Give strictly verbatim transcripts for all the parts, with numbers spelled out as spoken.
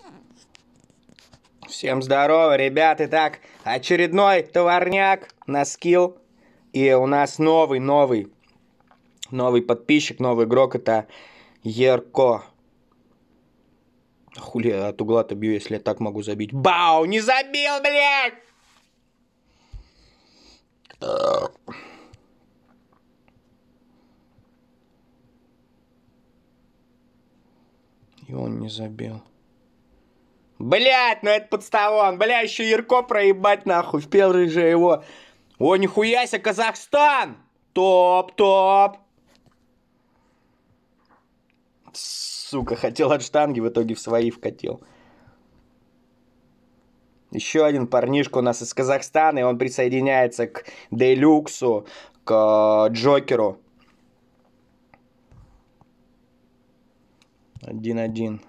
Всем здорово, ребят. Итак, очередной товарняк на скилл. И у нас новый, новый, новый подписчик, новый игрок. Это Ерко. Хули я от угла-то бью, если я так могу забить. Бау! Не забил, блядь! И он не забил. Блять, ну это подставон. Бля, еще Ярко проебать нахуй. В первый же его. О, нихуя себе, Казахстан! Топ, топ. Сука, хотел от штанги, в итоге в свои вкатил. Еще один парнишка у нас из Казахстана, и он присоединяется к Делюксу, к Джокеру. Один-один.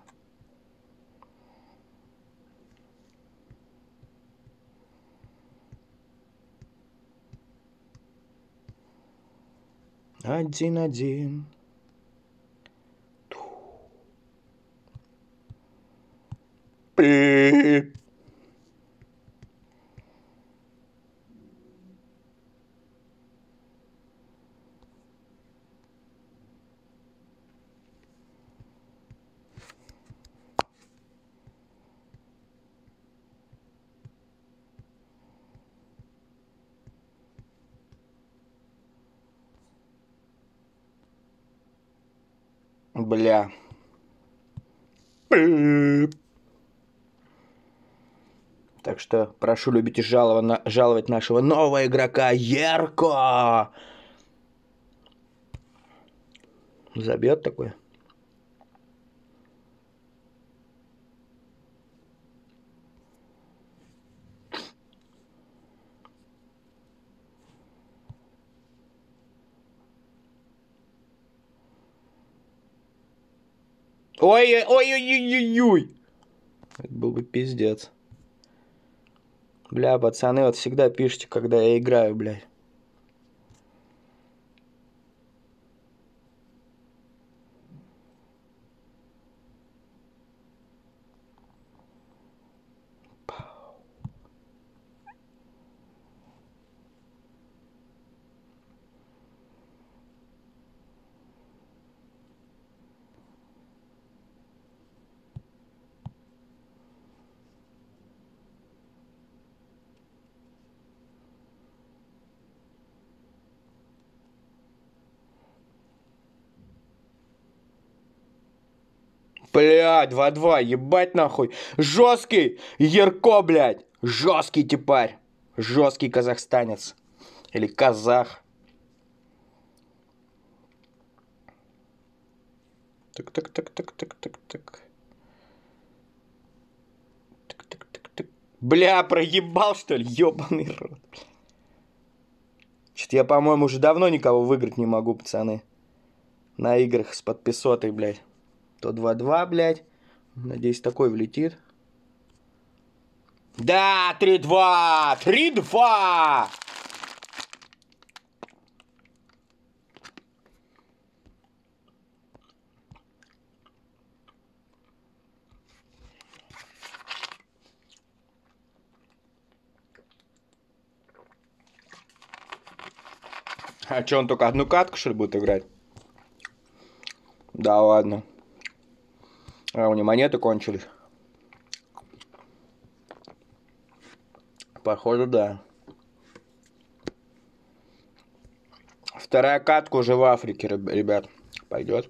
Один-один. Пи. Бля. Пи. Так что прошу любить и жаловать, жаловать нашего нового игрока Ерко. Забьет такой. Ой-ой-ой-ой-ой-ой. Это был бы пиздец. Бля, пацаны, вот всегда пишите, когда я играю, блядь. Блядь, два-два, ебать нахуй. Жесткий Ерко, блядь. Жесткий типарь. Жесткий казахстанец. Или казах. Так-так-так-так-так-так-так. Так-так-так-так. Бля, проебал, что ли? Ёбаный рот. Что-то я, по-моему, уже давно никого выиграть не могу, пацаны. На играх с подписотой, блядь. То два-два, блядь. Надеюсь, такой влетит. Да, три-два! три-два! А что, он только одну катку, что ли, будет играть? Да ладно. А у него монеты кончились. Походу, да. Вторая катка уже в Африке, ребят. Пойдет.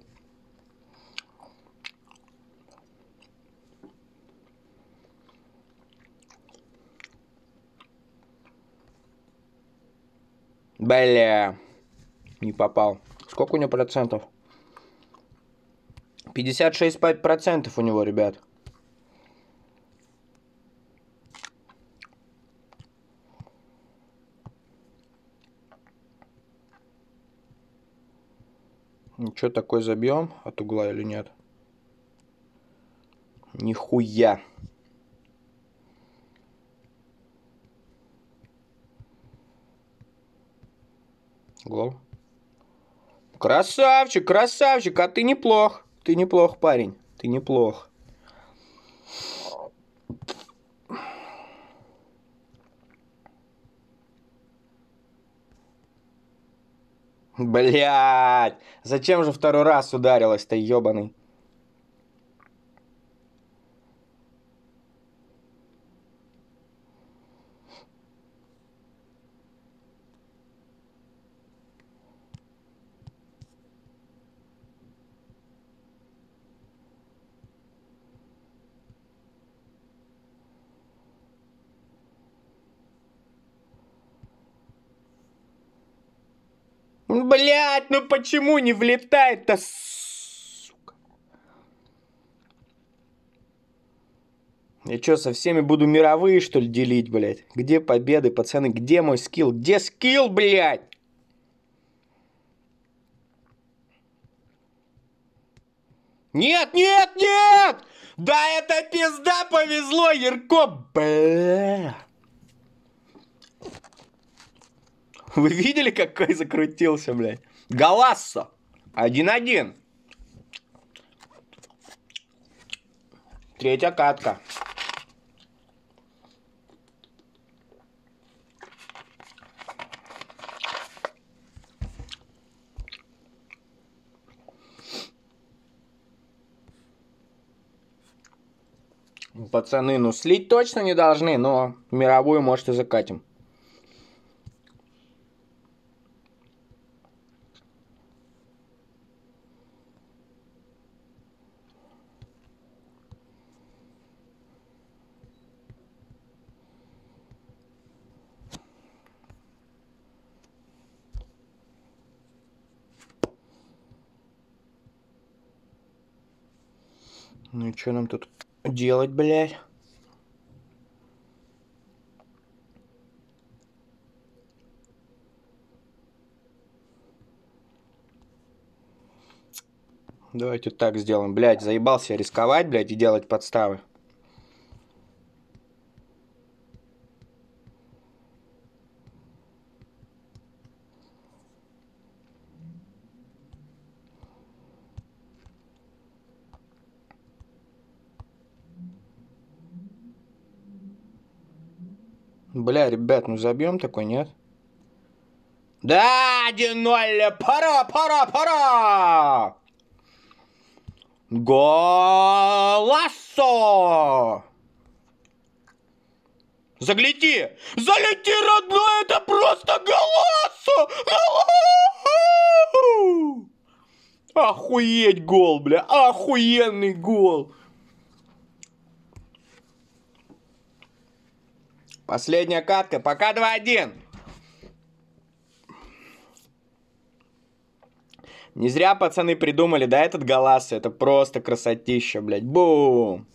Бля. Не попал. Сколько у него процентов? пятьдесят шесть процентов у него, ребят. Ну, что такое, забьем от угла или нет? Нихуя. Гол. Красавчик, красавчик, а ты неплох. Ты неплох, парень. Ты неплох. Блядь! Зачем же второй раз ударилась-то, ёбаный? Блядь, ну почему не влетает-то, сука? Я чё, со всеми буду мировые, что ли, делить, блядь? Где победы, пацаны? Где мой скилл? Где скилл, блядь? Нет, нет, нет! Да это пизда повезло, Ярко, бля. Вы видели, какой закрутился, блядь? Голассо. Один-один. Третья катка. Пацаны, ну слить точно не должны, но мировую, может, и закатим. Ну и что нам тут делать, блядь? Давайте так сделаем. Блядь, заебался я рисковать, блядь, и делать подставы. Бля, ребят, ну забьем такой, нет? Да, один ноль, пора, пора, пора! Голассо! Загляди! Залети, родной, это просто голассо! Голассо! Охуеть гол, бля, охуенный гол! Последняя катка, пока два-один. Не зря пацаны придумали, да, этот голассо, это просто красотища, блядь, бум!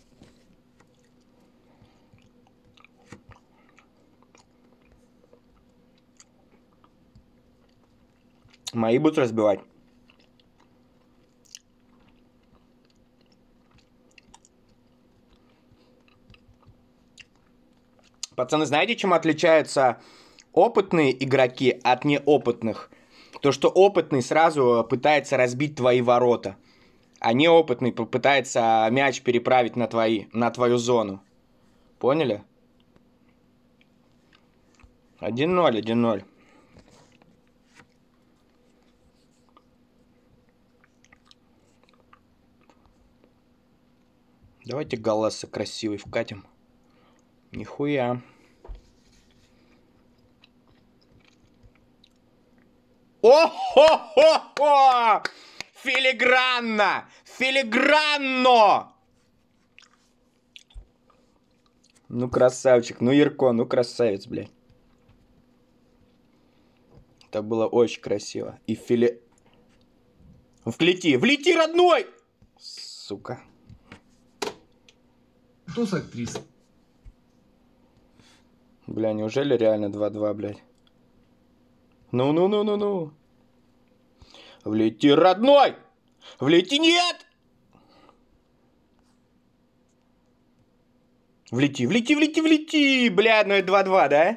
Мои будут разбивать. Пацаны, знаете, чем отличаются опытные игроки от неопытных? То, что опытный сразу пытается разбить твои ворота, а неопытный попытается мяч переправить на, твои, на твою зону. Поняли? один ноль, один ноль. Давайте голассо красивый вкатим. Нихуя. О-хо-хо-хо! Филигранно! Филигранно! Ну, красавчик. Ну, Ярко, ну, красавец, блядь. Это было очень красиво. И фили... Влети! Влети, родной! Сука. Кто с актрисой? Бля, неужели реально два-два, блядь? Ну-ну-ну-ну-ну. Влети, родной! Влети, нет! Влети, влети, влети, влети! Бля, ну это два-два, да?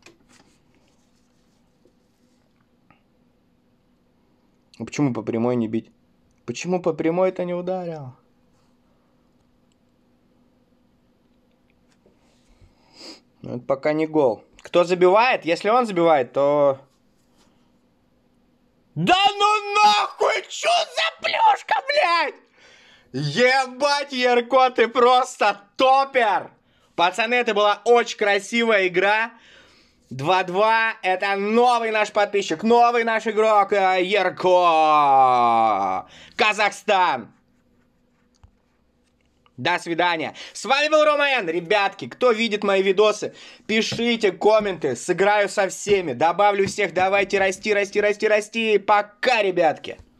А почему по прямой не бить? Почему по прямой это не ударил? Ну, это пока не гол. Кто забивает? Если он забивает, то... Да ну нахуй, чё за плюшка, блядь? Ебать, Ярко, ты просто топер! Пацаны, это была очень красивая игра. два-два, это новый наш подписчик, новый наш игрок, Ярко! Казахстан! До свидания. С вами был Роман. Ребятки, кто видит мои видосы, пишите комменты, сыграю со всеми, добавлю всех, давайте расти, расти, расти, расти. Пока, ребятки.